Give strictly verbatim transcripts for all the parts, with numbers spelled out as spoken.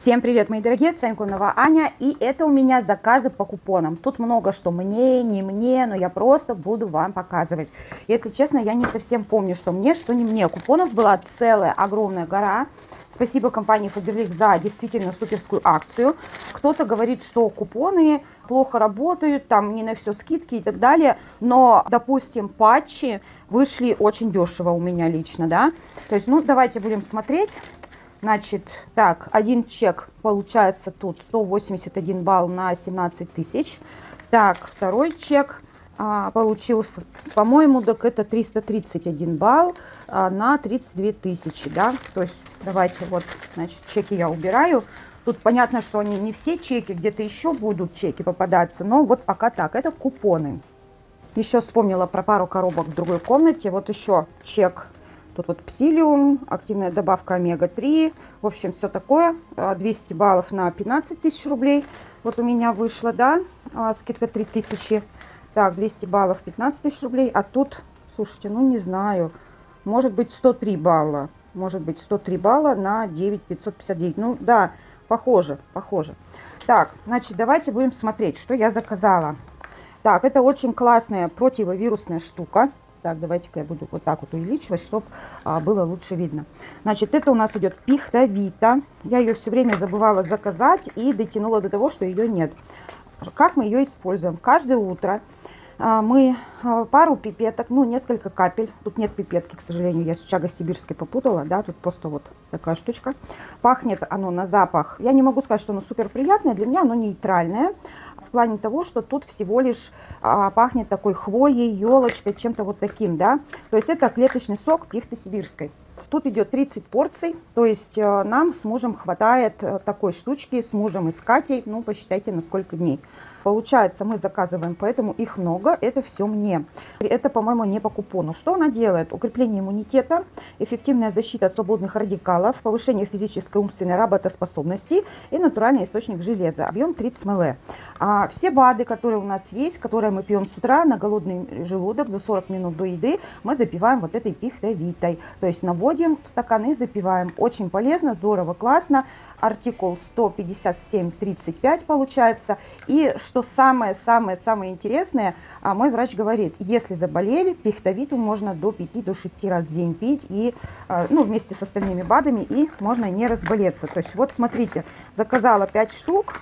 Всем привет, мои дорогие, с вами Конова Аня, и это у меня заказы по купонам. Тут много что мне, не мне, но я просто буду вам показывать. Если честно, я не совсем помню, что мне, что не мне. Купонов была целая огромная гора. Спасибо компании Faberlic за действительно суперскую акцию. Кто-то говорит, что купоны плохо работают, там не на все скидки и так далее. Но, допустим, патчи вышли очень дешево у меня лично, да. То есть, ну, давайте будем смотреть. Значит, так, один чек получается тут сто восемьдесят один балл на семнадцать тысяч. Так, второй чек а, получился, по-моему, так это триста тридцать один балл а, на тридцать две тысячи, да. То есть, давайте вот, значит, чеки я убираю. Тут понятно, что они не все чеки, где-то еще будут чеки попадаться, но вот пока так, это купоны. Еще вспомнила про пару коробок в другой комнате, вот еще чек. Тут вот псилиум, активная добавка омега три. В общем, все такое. двести баллов на пятнадцать тысяч рублей. Вот у меня вышло, да, скидка три тысячи. Так, двести баллов, пятнадцать тысяч рублей. А тут, слушайте, ну не знаю, может быть сто три балла. Может быть сто три балла на девять тысяч пятьсот пятьдесят девять. Ну да, похоже, похоже. Так, значит, давайте будем смотреть, что я заказала. Так, это очень классная противовирусная штука. Так, давайте-ка я буду вот так вот увеличивать, чтобы а, было лучше видно. Значит, это у нас идет пихтовита. Я ее все время забывала заказать и дотянула до того, что ее нет. Как мы ее используем? Каждое утро а, мы а, пару пипеток, ну, несколько капель. Тут нет пипетки, к сожалению, я с чагой сибирской попутала, да, тут просто вот такая штучка. Пахнет оно на запах. Я не могу сказать, что оно супер приятное, для меня оно нейтральное. В плане того, что тут всего лишь а, пахнет такой хвоей, елочкой, чем-то вот таким, да. То есть это клеточный сок пихты сибирской. Тут идет тридцать порций, то есть а, нам с мужем хватает а, такой штучки, с мужем и с Катей, ну, посчитайте, на сколько дней. Получается, мы заказываем, поэтому их много, это все мне. Это, по-моему, не по купону. Что она делает? Укрепление иммунитета, эффективная защита свободных радикалов, повышение физической и умственной работоспособности и натуральный источник железа. Объем тридцать миллилитров. А все БАДы, которые у нас есть, которые мы пьем с утра на голодный желудок за сорок минут до еды, мы запиваем вот этой пихтовитой. То есть наводим в стакан и запиваем. Очень полезно, здорово, классно. Артикул сто пятьдесят семь тридцать пять получается. И что самое-самое-самое интересное, мой врач говорит, если заболели, пихтовиту можно до пяти до шести раз в день пить, и, ну, вместе с остальными БАДами, и можно не разболеться. То есть вот смотрите, заказала пять штук,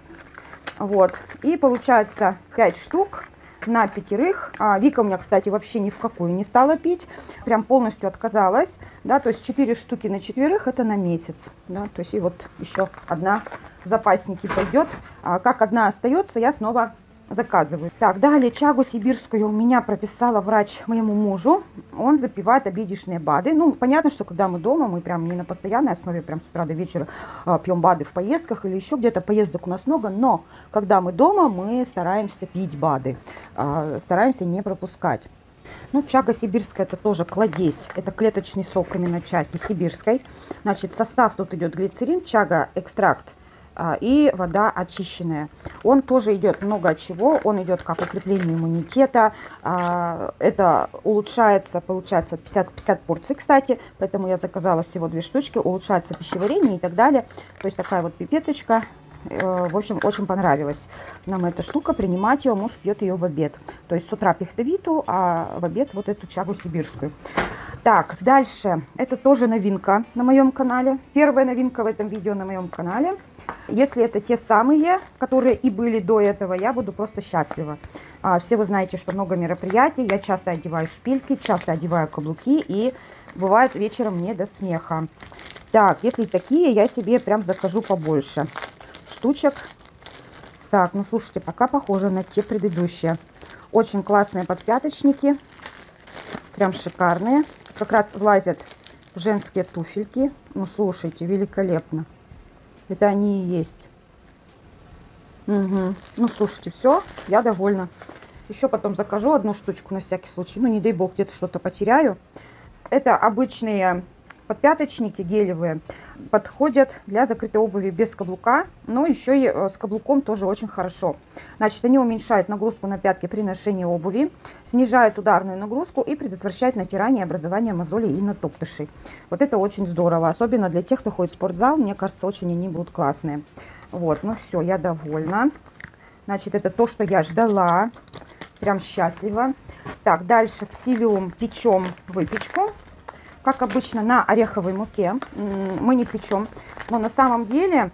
вот, и получается пять штук на пятерых. А Вика у меня, кстати, вообще ни в какую не стала пить, прям полностью отказалась, да, то есть четыре штуки на четверых это на месяц, да, то есть и вот еще одна в запасники пойдет. А как одна остается, я снова заказываю. Так, далее чагу сибирскую у меня прописала врач моему мужу. Он запивает обеденные БАДы. Ну, понятно, что когда мы дома, мы прям не на постоянной основе, прям с утра до вечера а, пьем БАДы в поездках или еще где-то. Поездок у нас много, но когда мы дома, мы стараемся пить БАДы. А, стараемся не пропускать. Ну, чага сибирская это тоже кладезь. Это клеточный сок именно чаги сибирской. Значит, состав тут идет глицерин, чага, экстракт и вода очищенная. Он тоже идет много от чего. Он идет как укрепление иммунитета. Это улучшается, получается, пятьдесят, пятьдесят порций, кстати. Поэтому я заказала всего две штучки. Улучшается пищеварение и так далее. То есть такая вот пипеточка. В общем, очень понравилась нам эта штука. Принимать ее, муж пьет ее в обед. То есть с утра пихтовиту, а в обед вот эту чагу сибирскую. Так, дальше. Это тоже новинка на моем канале. Первая новинка в этом видео на моем канале. Если это те самые, которые и были до этого, я буду просто счастлива. А, все вы знаете, что много мероприятий. Я часто одеваю шпильки, часто одеваю каблуки. И бывает вечером не до смеха. Так, если такие, я себе прям закажу побольше штучек. Так, ну слушайте, пока похоже на те предыдущие. Очень классные подпяточники. Прям шикарные. Как раз влазят в женские туфельки. Ну слушайте, великолепно. Это они и есть. Угу. Ну слушайте, все, я довольна. Еще потом закажу одну штучку на всякий случай. Ну не дай бог, где-то что-то потеряю. Это обычные Подпяточники гелевые подходят для закрытой обуви без каблука, но еще и с каблуком тоже очень хорошо. Значит, они уменьшают нагрузку на пятки при ношении обуви, снижают ударную нагрузку и предотвращают натирание и образование мозолей и натоптышей. Вот это очень здорово, особенно для тех, кто ходит в спортзал. Мне кажется, очень они будут классные. Вот, ну все, я довольна. Значит, это то, что я ждала. Прям счастлива. Так, дальше псилиум печем выпечку. Как обычно, на ореховой муке. Мы не печем, но на самом деле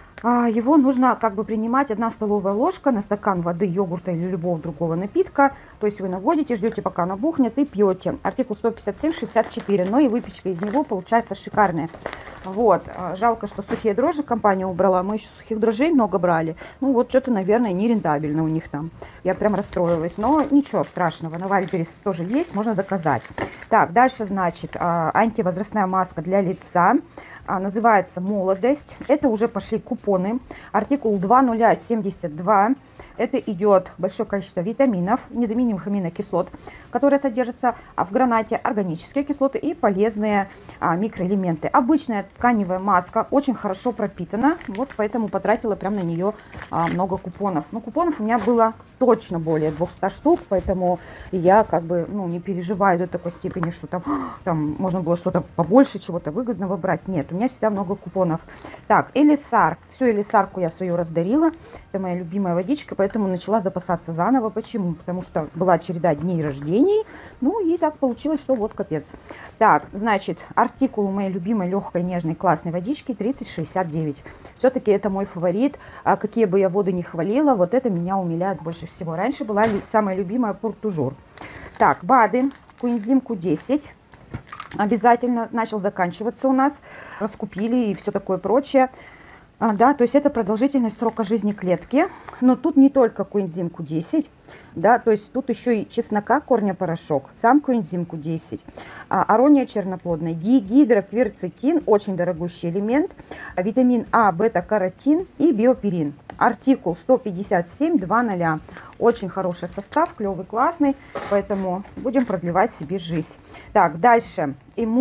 его нужно как бы принимать одна столовая ложка на стакан воды, йогурта или любого другого напитка. То есть вы наводите, ждете, пока она бухнет, и пьете. Артикул сто пятьдесят семь шестьдесят четыре, но и выпечка из него получается шикарная. Вот, жалко, что сухие дрожжи компания убрала. Мы еще сухих дрожжей много брали. Ну вот, что-то, наверное, нерентабельно у них там. Я прям расстроилась. Но ничего страшного, на Вайлдберрис тоже есть, можно заказать. Так, дальше, значит, антивозрастная маска для лица. Называется «Молодость». Это уже пошли купоны. Артикул два ноль семьдесят два. Это идет большое количество витаминов, незаменимых аминокислот, которые содержатся в гранате, органические кислоты и полезные а, микроэлементы. Обычная тканевая маска очень хорошо пропитана, вот поэтому потратила прям на нее а, много купонов. Но купонов у меня было точно более двухсот штук, поэтому я как бы ну, не переживаю до такой степени, что там, там можно было что-то побольше, чего-то выгодного брать. Нет, у меня всегда много купонов. Так, Элисар. Всю Элисарку я свою раздарила. Это моя любимая водичка, поэтому начала запасаться заново. Почему? Потому что была череда дней рождений. Ну и так получилось, что вот капец. Так, значит, артикул у моей любимой легкой, нежной, классной водички тридцать шестьдесят девять. Все-таки это мой фаворит. А какие бы я воды не хвалила, вот это меня умиляет больше всего. Раньше была самая любимая Пуртужур. Так, БАДы. Коэнзим ку десять. Обязательно начал заканчиваться у нас. Раскупили и все такое прочее. А, да, то есть это продолжительность срока жизни клетки. Но тут не только коэнзим ку десять, да, то есть тут еще и чеснока, корня порошок, сам коэнзим ку десять, а, арония черноплодная, дигидрокверцетин, очень дорогущий элемент, а, витамин А, бета-каротин и биоперин. Артикул сто пятьдесят семь двадцать. Очень хороший состав, клевый, классный, поэтому будем продлевать себе жизнь. Так, дальше.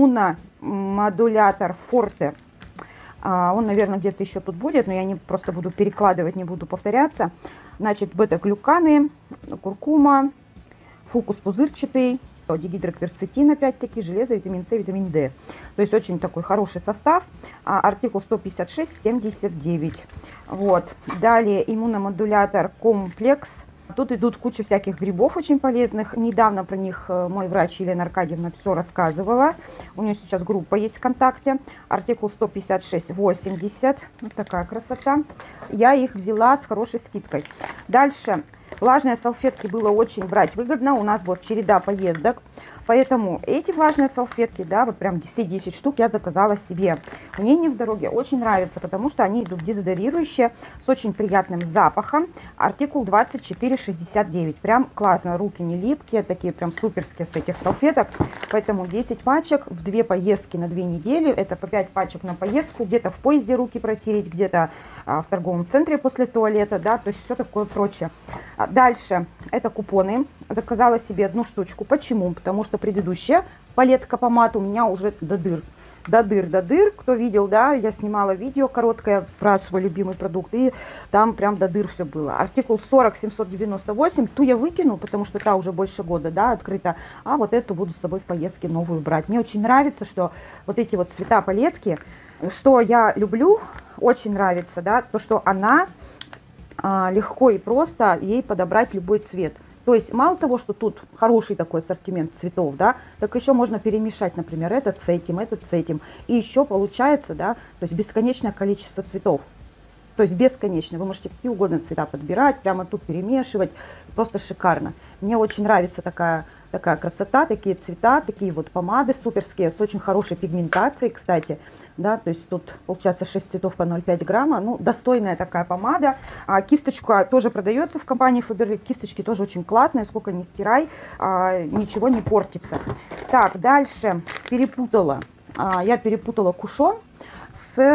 Иммуномодулятор Форте. Он, наверное, где-то еще тут будет, но я не просто буду перекладывать, не буду повторяться. Значит, бета-глюканы, куркума, фукус пузырчатый, дигидрокверцетин, опять-таки, железо, витамин С, витамин Д. То есть очень такой хороший состав. Артикул сто пятьдесят шесть семьдесят девять. Вот. Далее иммуномодулятор комплекс. Тут идут куча всяких грибов очень полезных. Недавно про них мой врач Елена Аркадьевна все рассказывала. У нее сейчас группа есть ВКонтакте. Артикул сто пятьдесят шесть восемьдесят. Вот такая красота. Я их взяла с хорошей скидкой. Дальше. Влажные салфетки было очень брать выгодно. У нас вот череда поездок. Поэтому эти влажные салфетки, да, вот прям все десять штук я заказала себе. Мне они в дороге очень нравятся, потому что они идут дезодорирующие, с очень приятным запахом. Артикул двадцать четыре шестьдесят девять. Прям классно, руки не липкие, такие прям суперские с этих салфеток. Поэтому десять пачек в две поездки на две недели. Это по пять пачек на поездку. Где-то в поезде руки протереть, где-то а, в торговом центре после туалета, да, то есть все такое прочее. А дальше это купоны. Заказала себе одну штучку. Почему? Потому что предыдущая палетка помад у меня уже до дыр. До дыр, до дыр. Кто видел, да, я снимала видео короткое про свой любимый продукт. И там прям до дыр все было. Артикул сорок семьсот девяносто восемь. Ту я выкину, потому что та уже больше года, да, открыта. А вот эту буду с собой в поездке новую брать. Мне очень нравится, что вот эти вот цвета палетки, что я люблю, очень нравится, да, то, что она а, легко и просто ей подобрать любой цвет. То есть мало того, что тут хороший такой ассортимент цветов, да, так еще можно перемешать, например, этот с этим, этот с этим. И еще получается, да, то есть бесконечное количество цветов. То есть бесконечно. Вы можете какие угодно цвета подбирать, прямо тут перемешивать. Просто шикарно. Мне очень нравится такая, такая красота, такие цвета, такие вот помады суперские, с очень хорошей пигментацией, кстати. Да, то есть тут получается шесть цветов по ноль целых пять грамма. Ну, достойная такая помада. А кисточка тоже продается в компании Faberlic. Кисточки тоже очень классные, сколько ни стирай, а, ничего не портится. Так, дальше перепутала. А, я перепутала кушон с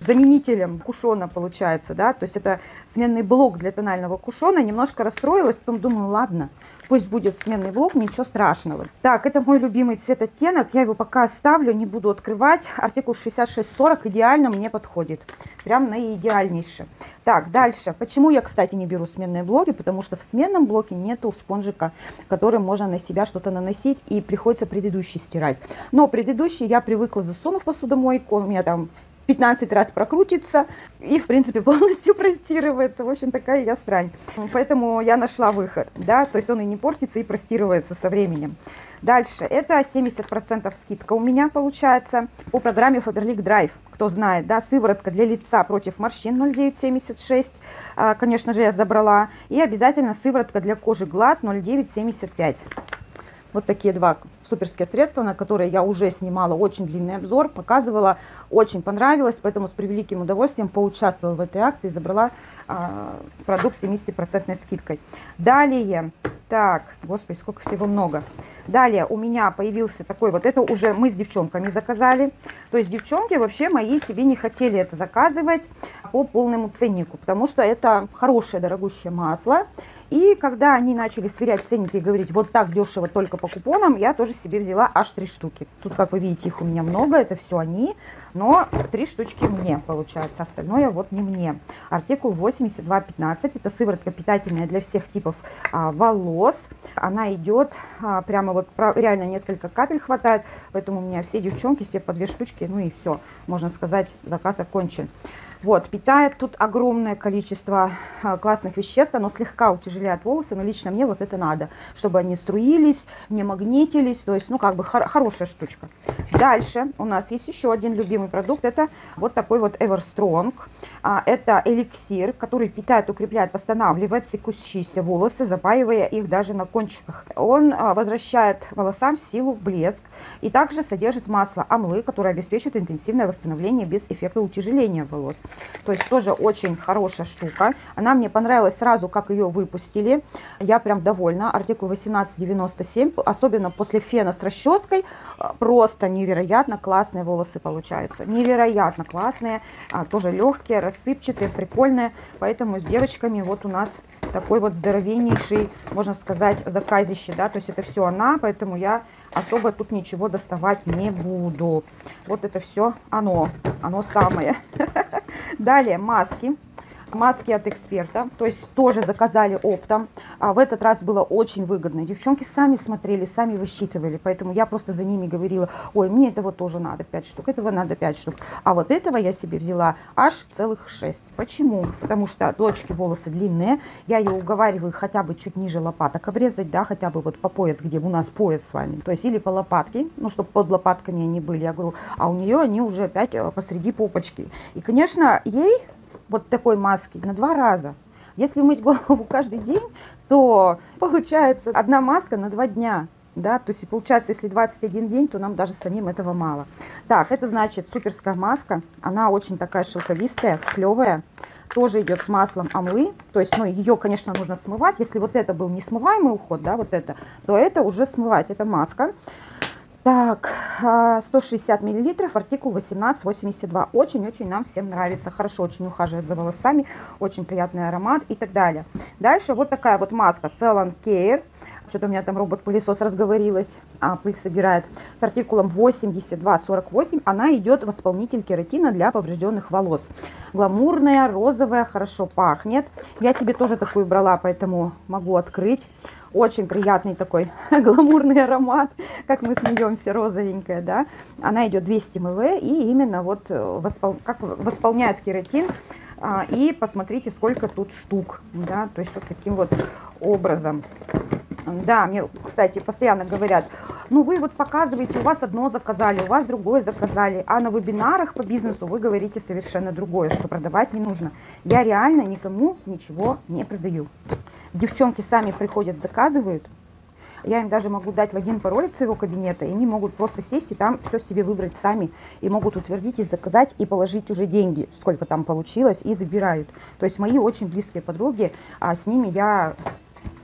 заменителем кушона получается, да, то есть это сменный блок для тонального кушона. Немножко расстроилась, потом думаю, ладно, пусть будет сменный блок, ничего страшного. Так, это мой любимый цвет оттенок, я его пока оставлю, не буду открывать. Артикул шестьдесят шесть сорок идеально мне подходит, прям наидеальнейше. Так, дальше. Почему я, кстати, не беру сменные блоки? Потому что в сменном блоке нету спонжика, который можно на себя что-то наносить, и приходится предыдущий стирать. Но предыдущий я привыкла, засунув в посудомойку, он у меня там пятнадцать раз прокрутится и, в принципе, полностью простирывается. В общем, такая я срань. Поэтому я нашла выход, да, то есть он и не портится, и простирывается со временем. Дальше, это семьдесят процентов скидка у меня получается по программе Faberlic Drive. Кто знает, да, сыворотка для лица против морщин ноль девять семьдесят шесть, конечно же, я забрала. И обязательно сыворотка для кожи глаз ноль девять семьдесят пять. Вот такие два суперские средства, на которые я уже снимала очень длинный обзор, показывала, очень понравилось, поэтому с превеликим удовольствием поучаствовала в этой акции, забрала а, продукт с семидесятипроцентной процентной скидкой. Далее, так, господи, сколько всего много. Далее у меня появился такой, вот это уже мы с девчонками заказали. То есть девчонки вообще мои себе не хотели это заказывать по полному ценнику, потому что это хорошее дорогущее масло. И когда они начали сверять ценники и говорить, вот так дешево только по купонам, я тоже себе взяла аж три штуки. Тут, как вы видите, их у меня много, это все они, но три штучки мне получается, остальное вот не мне. Артикул восемьдесят два пятнадцать, это сыворотка питательная для всех типов а, волос. Она идет а, прямо вот, реально несколько капель хватает, поэтому у меня все девчонки, все по две штучки, ну и все, можно сказать, заказ окончен. Вот, питает тут огромное количество а, классных веществ, оно слегка утяжеляет волосы, но лично мне вот это надо, чтобы они струились, не магнитились, то есть, ну, как бы хор хорошая штучка. Дальше у нас есть еще один любимый продукт, это вот такой вот Everstrong. А, это эликсир, который питает, укрепляет, восстанавливает секущиеся волосы, запаивая их даже на кончиках. Он а, возвращает волосам силу, блеск, и также содержит масло амлы, которое обеспечивает интенсивное восстановление без эффекта утяжеления волос. То есть тоже очень хорошая штука. Она мне понравилась сразу, как ее выпустили. Я прям довольна. Артикул восемнадцать девяносто семь. Особенно после фена с расческой. Просто невероятно классные волосы получаются. Невероятно классные. Тоже легкие, рассыпчатые, прикольные. Поэтому с девочками вот у нас такой вот здоровеннейший, можно сказать, заказище. Да? То есть это все она, поэтому я особо тут ничего доставать не буду. Вот это все оно. Оно самое. Далее маски. Маски от Эксперта, то есть тоже заказали оптом. А в этот раз было очень выгодно. Девчонки сами смотрели, сами высчитывали, поэтому я просто за ними говорила, ой, мне этого тоже надо пять штук, этого надо пять штук. А вот этого я себе взяла аж целых шесть. Почему? Потому что дочки волосы длинные, я ее уговариваю хотя бы чуть ниже лопаток обрезать, да, хотя бы вот по пояс, где у нас пояс с вами, то есть или по лопатке, ну, чтобы под лопатками они были, я говорю, а у нее они уже опять посреди попочки. И, конечно, ей вот такой маски на два раза. Если мыть голову каждый день, то получается одна маска на два дня. Да? То есть получается, если двадцать один день, то нам даже самим этого мало. Так, это значит суперская маска. Она очень такая шелковистая, клевая. Тоже идет с маслом амлы. То есть, ну, ее, конечно, нужно смывать. Если вот это был несмываемый уход, да, вот это, то это уже смывать. Это маска. Так, сто шестьдесят миллилитров, артикул восемнадцать восемьдесят два. Очень-очень нам всем нравится. Хорошо очень ухаживает за волосами, очень приятный аромат и так далее. Дальше вот такая вот маска Salon Care. Что-то у меня там робот-пылесос разговорилась, а пыль собирает. С артикулом восемьдесят два сорок восемь. Она идет восполнитель кератина для поврежденных волос. Гламурная, розовая, хорошо пахнет. Я себе тоже такую брала, поэтому могу открыть. Очень приятный такой гламурный аромат, как мы смеемся, розовенькая, да. Она идет двести миллилитров и именно вот воспол... как восполняет кератин. А, и посмотрите, сколько тут штук, да, то есть вот таким вот образом. Да, мне, кстати, постоянно говорят, ну вы вот показываете, у вас одно заказали, у вас другое заказали, а на вебинарах по бизнесу вы говорите совершенно другое, что продавать не нужно. Я реально никому ничего не продаю. Девчонки сами приходят, заказывают. Я им даже могу дать логин, пароль от своего кабинета, и они могут просто сесть и там все себе выбрать сами. И могут утвердить и заказать, и положить уже деньги, сколько там получилось, и забирают. То есть мои очень близкие подруги, а с ними я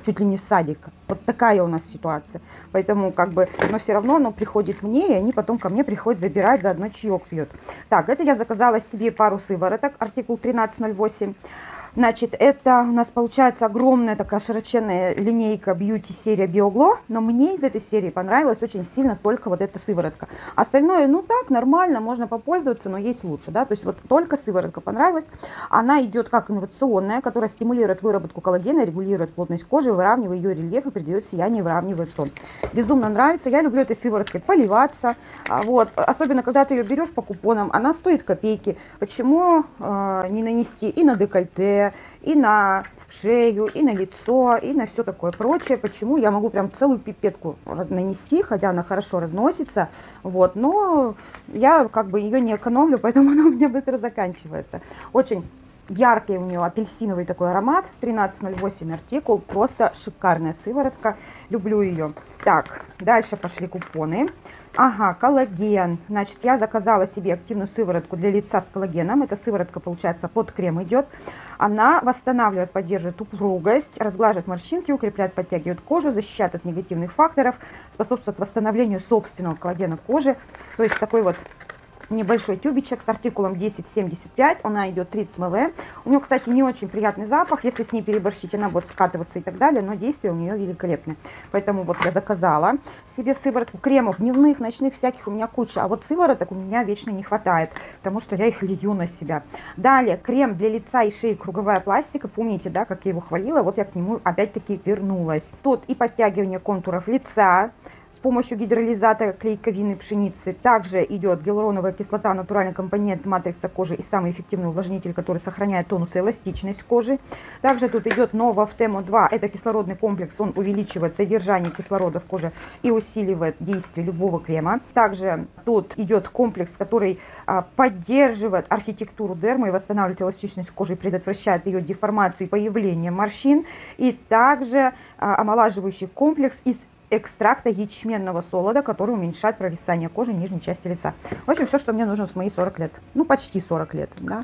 чуть ли не с садика. Вот такая у нас ситуация. Поэтому как бы, но все равно оно приходит мне, и они потом ко мне приходят забирать, заодно чаек пьют. Так, это я заказала себе пару сывороток, артикул тринадцать ноль восемь. Значит, это у нас получается огромная такая широченная линейка бьюти серия Биогло, но мне из этой серии понравилась очень сильно только вот эта сыворотка. Остальное, ну так, нормально, можно попользоваться, но есть лучше, да, то есть вот только сыворотка понравилась. Она идет как инновационная, которая стимулирует выработку коллагена, регулирует плотность кожи, выравнивает ее рельеф и придает сияние, выравнивает тон. Безумно нравится, я люблю этой сывороткой поливаться, вот, особенно когда ты ее берешь по купонам, она стоит копейки. Почему э, не нанести и на декольте, и на шею, и на лицо, и на все такое прочее. Почему я могу прям целую пипетку нанести, хотя она хорошо разносится, вот, но я как бы ее не экономлю, поэтому она у меня быстро заканчивается. Очень яркий у нее апельсиновый такой аромат, тринадцать ноль восемь артикул, просто шикарная сыворотка, люблю ее. Так, дальше пошли купоны. Ага, коллаген. Значит, я заказала себе активную сыворотку для лица с коллагеном. Эта сыворотка, получается, под крем идет. Она восстанавливает, поддерживает упругость, разглаживает морщинки, укрепляет, подтягивает кожу, защищает от негативных факторов, способствует восстановлению собственного коллагена кожи. То есть такой вот небольшой тюбичек с артикулом десять семьдесят пять, она идет тридцать миллилитров. У нее, кстати, не очень приятный запах, если с ней переборщить, она будет скатываться и так далее, но действие у нее великолепное. Поэтому вот я заказала себе сыворотку. Кремов дневных, ночных, всяких у меня куча, а вот сывороток у меня вечно не хватает, потому что я их лью на себя. Далее, крем для лица и шеи, круговая пластика, помните, да, как я его хвалила, вот я к нему опять-таки вернулась. Тут и подтягивание контуров лица с помощью гидролизатора клейковины пшеницы. Также идет гиалуроновая кислота, натуральный компонент матрикса кожи и самый эффективный увлажнитель, который сохраняет тонус и эластичность кожи. Также тут идет Новафтемо два. Это кислородный комплекс, он увеличивает содержание кислорода в коже и усиливает действие любого крема. Также тут идет комплекс, который а, поддерживает архитектуру дермы и восстанавливает эластичность кожи, предотвращает ее деформацию и появление морщин. И также а, омолаживающий комплекс из экстракта ячменного солода, который уменьшает провисание кожи нижней части лица. В общем, все, что мне нужно в мои сорок лет. Ну, почти сорок лет, да.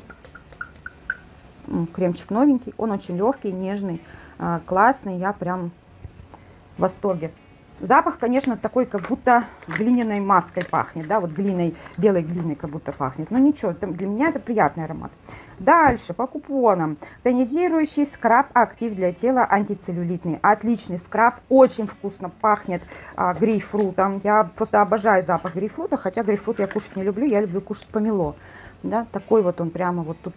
Кремчик новенький, он очень легкий, нежный, классный, я прям в восторге. Запах, конечно, такой, как будто глиняной маской пахнет, да, вот глиной, белой глиной как будто пахнет. Но ничего, для меня это приятный аромат. Дальше, по купонам. Тонизирующий скраб актив для тела, антицеллюлитный. Отличный скраб, очень вкусно пахнет а, грейпфрутом. Я просто обожаю запах грейпфрута, хотя грейпфрут я кушать не люблю, я люблю кушать помело. Да, такой вот он прямо вот тут.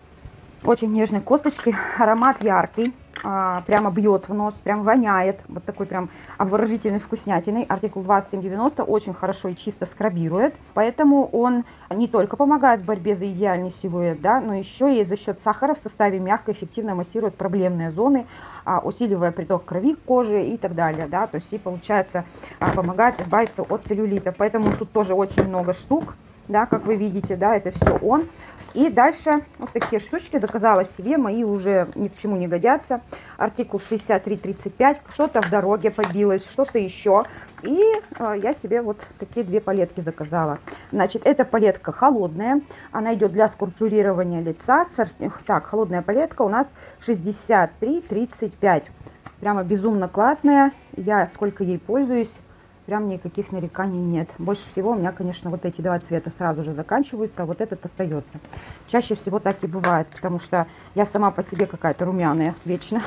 Очень нежной косточкой, аромат яркий, а, прямо бьет в нос, прям воняет, вот такой прям обворожительной вкуснятиной. Артикул двадцать семь девяносто очень хорошо и чисто скрабирует, поэтому он не только помогает в борьбе за идеальный силуэт, да, но еще и за счет сахара в составе мягко эффективно массирует проблемные зоны, а, усиливая приток крови к коже и так далее, да, то есть и получается а, помогает избавиться от целлюлита, поэтому тут тоже очень много штук. Да, как вы видите, да, это все он. И дальше вот такие штучки заказала себе, мои уже ни к чему не годятся. Артикул шестьдесят три тридцать пять, что-то в дороге побилось, что-то еще. И э, я себе вот такие две палетки заказала. Значит, эта палетка холодная, она идет для скульптурирования лица. Так, холодная палетка у нас шестьдесят три тридцать пять. Прямо безумно классная, я сколько ей пользуюсь. Прям никаких нареканий нет. Больше всего у меня, конечно, вот эти два цвета сразу же заканчиваются, а вот этот остается. Чаще всего так и бывает, потому что я сама по себе какая-то румяная вечно.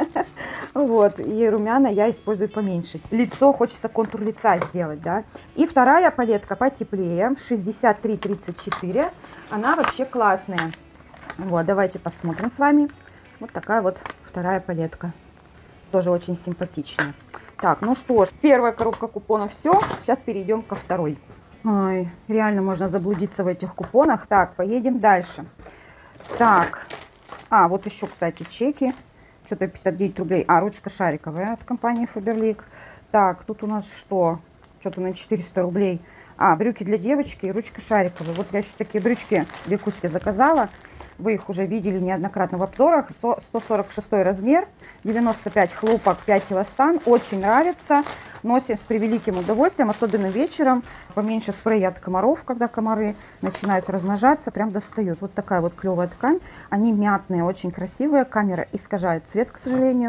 Вот, и румяна я использую поменьше. Лицо, хочется контур лица сделать, да. И вторая палетка потеплее, шестьдесят три тридцать четыре. Она вообще классная. Вот, давайте посмотрим с вами. Вот такая вот вторая палетка. Тоже очень симпатичная. Так, ну что ж, первая коробка купонов все. Сейчас перейдем ко второй. Ой, реально можно заблудиться в этих купонах. Так, поедем дальше. Так, а, вот еще, кстати, чеки. Что-то пятьдесят девять рублей. А, ручка шариковая от компании Faberlic. Так, тут у нас что? Что-то на четыреста рублей. А, брюки для девочки и ручка шариковая. Вот я еще такие брючки Викуське заказала. Вы их уже видели неоднократно в обзорах. сто сорок шестой размер, девяносто пять хлопок, пять эластан. Очень нравится. Носим с превеликим удовольствием, особенно вечером. Поменьше спрея от комаров, когда комары начинают размножаться, прям достают. Вот такая вот клевая ткань. Они мятные, очень красивые. Камера искажает цвет, к сожалению,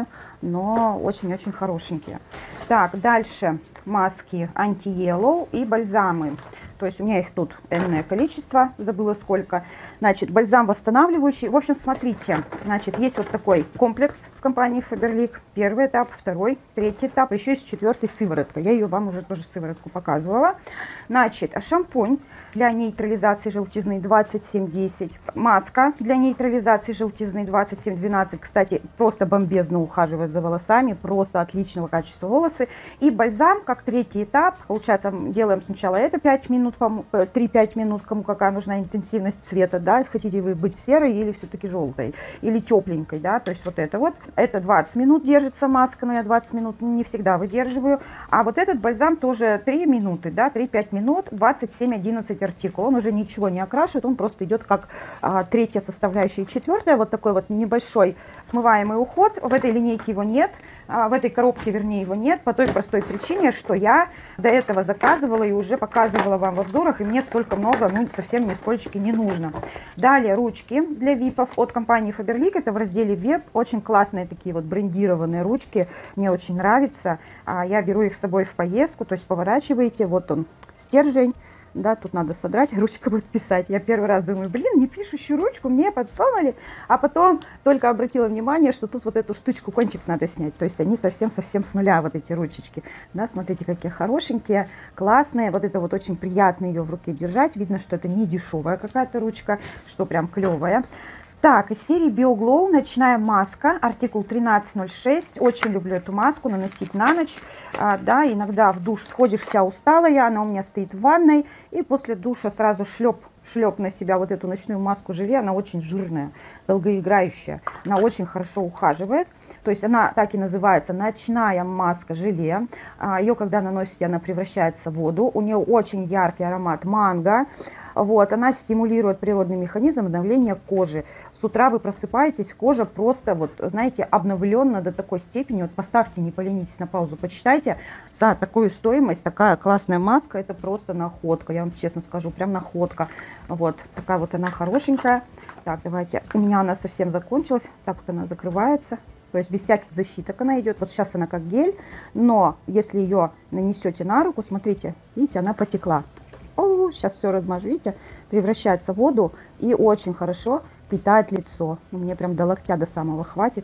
но очень-очень хорошенькие. Так, дальше маски анти-йеллоу и бальзамы. То есть у меня их тут энное количество, забыла сколько. Значит, бальзам восстанавливающий. В общем, смотрите, значит, есть вот такой комплекс в компании Faberlic. Первый этап, второй, третий этап. Еще есть четвертый сыворотка. Я ее вам уже тоже сыворотку показывала. Значит, шампунь для нейтрализации желтизны двадцать семь десять. Маска для нейтрализации желтизны двадцать семь двенадцать. Кстати, просто бомбезно ухаживает за волосами. Просто отличного качества волосы. И бальзам, как третий этап. Получается, делаем сначала это пять минут, три-пять минут, кому какая нужна интенсивность цвета, да, хотите вы быть серой или все-таки желтой, или тепленькой, да, то есть вот это вот, это двадцать минут держится маска, но я двадцать минут не всегда выдерживаю, а вот этот бальзам тоже три минуты, да, три-пять минут, двадцать семь одиннадцать артикул, он уже ничего не окрашивает, он просто идет как а, третья составляющая и четвертая, вот такой вот небольшой смываемый уход, в этой линейке его нет, а, в этой коробке, вернее, его нет, по той простой причине, что я до этого заказывала и уже показывала вам в обзорах, и мне столько много, ну, совсем нисколько не нужно. Далее ручки для випов от компании Faberlic, это в разделе веб, очень классные такие вот брендированные ручки, мне очень нравится, а, я беру их с собой в поездку, то есть поворачиваете, вот он стержень, да, тут надо содрать, ручка будет писать. Я первый раз думаю, блин, не пишущую ручку мне подсунули, а потом только обратила внимание, что тут вот эту штучку, кончик надо снять. То есть они совсем-совсем с нуля, вот эти ручечки. Да, смотрите, какие хорошенькие, классные. Вот это вот очень приятно ее в руке держать. Видно, что это не дешевая какая-то ручка, что прям клевая. Так, из серии BioGlow ночная маска, артикул тринадцать ноль шесть. Очень люблю эту маску наносить на ночь. А, да, иногда в душ сходишь вся усталая, она у меня стоит в ванной. И после душа сразу шлеп, шлеп на себя вот эту ночную маску желе. Она очень жирная, долгоиграющая. Она очень хорошо ухаживает. То есть она так и называется ночная маска желе. А, ее, когда наносите, она превращается в воду. У нее очень яркий аромат манго. Вот, она стимулирует природный механизм обновления кожи. С утра вы просыпаетесь, кожа просто, вот, знаете, обновлена до такой степени. Вот поставьте, не поленитесь, на паузу, почитайте. За такую стоимость такая классная маска, это просто находка. Я вам честно скажу, прям находка. Вот, такая вот она хорошенькая. Так, давайте, у меня она совсем закончилась. Так вот она закрывается. То есть без всяких защиток она идет. Вот сейчас она как гель, но если ее нанесете на руку, смотрите, видите, она потекла. О, сейчас все размажу, видите, превращается в воду и очень хорошо питает лицо. Мне прям до локтя до самого хватит.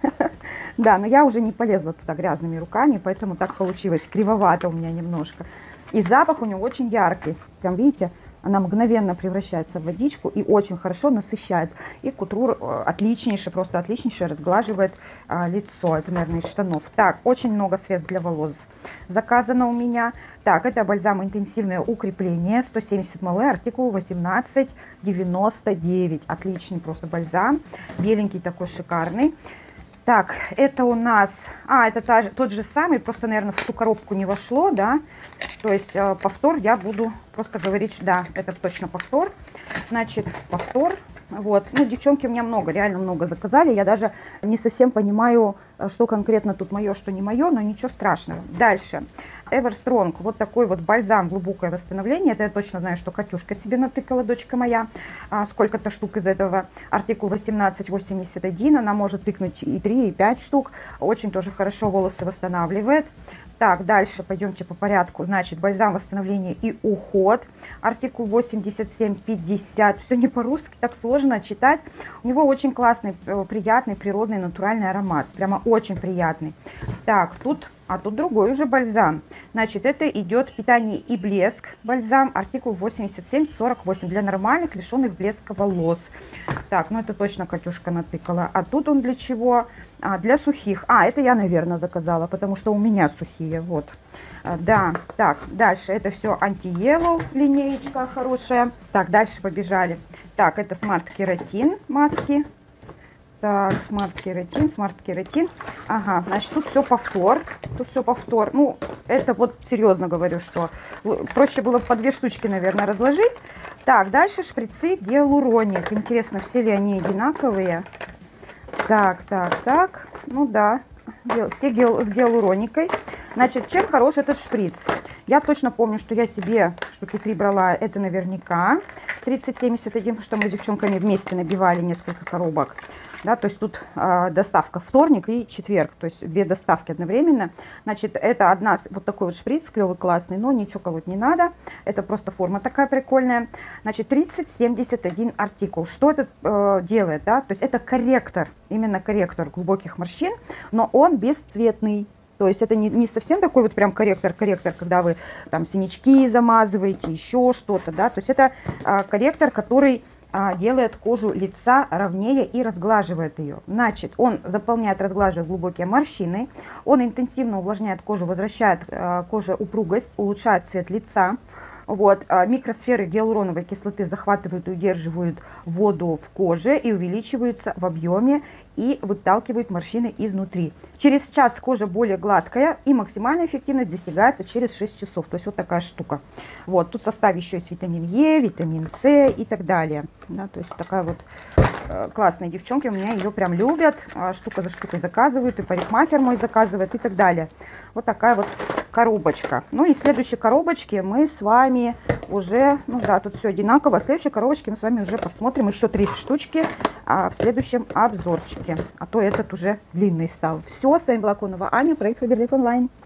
Да, но я уже не полезла туда грязными руками, поэтому так получилось. Кривовато у меня немножко. И запах у него очень яркий. Прям видите, она мгновенно превращается в водичку и очень хорошо насыщает. И к утру отличнейше, просто отличнейше разглаживает а, лицо. Это, наверное, из штанов. Так, очень много средств для волос заказано у меня. Так, это бальзам интенсивное укрепление, сто семьдесят миллилитров, артикул восемнадцать девяносто девять. Отличный просто бальзам. Беленький такой, шикарный. Так, это у нас, а, это та, тот же самый, просто, наверное, в ту коробку не вошло, да, то есть э, повтор я буду просто говорить, да, это точно повтор, значит, повтор, вот, ну, девчонки у меня много, реально много заказали, я даже не совсем понимаю, что конкретно тут мое, что не мое, но ничего страшного. Дальше. Everstrong, вот такой вот бальзам, глубокое восстановление. Это я точно знаю, что Катюшка себе натыкала, дочка моя. А, сколько-то штук из этого. Артикул восемнадцать восемьдесят один. Она может тыкнуть и три, и пять штук. Очень тоже хорошо волосы восстанавливает. Так, дальше пойдемте по порядку. Значит, бальзам восстановления и уход. Артикул восемьдесят семь пятьдесят. Все не по-русски, так сложно читать. У него очень классный, приятный, природный, натуральный аромат. Прямо очень приятный. Так, тут... А тут другой уже бальзам. Значит, это идет питание и блеск. Бальзам, артикул восемьдесят семь сорок восемь. Для нормальных, лишенных блеска волос. Так, ну это точно Катюшка натыкала. А тут он для чего? А, для сухих. А, это я, наверное, заказала, потому что у меня сухие. Вот. А, да, так, дальше. Это все анти-йеллоу, линеечка хорошая. Так, дальше побежали. Так, это смарт кератин маски. Так, смарт-кератин, смарт-кератин. Ага, значит, тут все повтор. Тут все повтор. Ну, это вот серьезно говорю, что проще было по две штучки, наверное, разложить. Так, дальше шприцы гиалуроник. Интересно, все ли они одинаковые? Так, так, так. Ну да, все гиал, с гиалуроникой. Значит, чем хорош этот шприц? Я точно помню, что я себе штуки три брала, это наверняка тридцать семьдесят один, что мы с девчонками вместе набивали несколько коробок. Да, то есть тут э, доставка вторник и четверг, то есть две доставки одновременно. Значит, это одна, вот такой вот шприц, клевый, классный, но ничего колоть не надо. Это просто форма такая прикольная. Значит, тридцать семьдесят один артикул. Что это э, делает, да? То есть это корректор, именно корректор глубоких морщин, но он бесцветный. То есть это не, не совсем такой вот прям корректор-корректор, когда вы там синячки замазываете, еще что-то, да. То есть это а, корректор, который а, делает кожу лица ровнее и разглаживает ее. Значит, он заполняет, разглаживает глубокие морщины, он интенсивно увлажняет кожу, возвращает а, коже упругость, улучшает цвет лица. Вот, а, микросферы гиалуроновой кислоты захватывают и удерживают воду в коже и увеличиваются в объеме и выталкивают морщины изнутри. Через час кожа более гладкая и максимальная эффективность достигается через шесть часов. То есть вот такая штука. Вот, тут в составе еще есть витамин Е, витамин С и так далее. Да, то есть такая вот э, классная девчонки, у меня ее прям любят. Э, штука за штукой заказывают, и парикмахер мой заказывает и так далее. Вот такая вот коробочка. Ну и в следующей коробочке мы с вами уже, ну да, тут все одинаково. В следующей коробочке мы с вами уже посмотрим еще три штучки а, в следующем обзорчике. А то этот уже длинный стал. Все, с вами была Конова Аня, проект Фаберлик онлайн.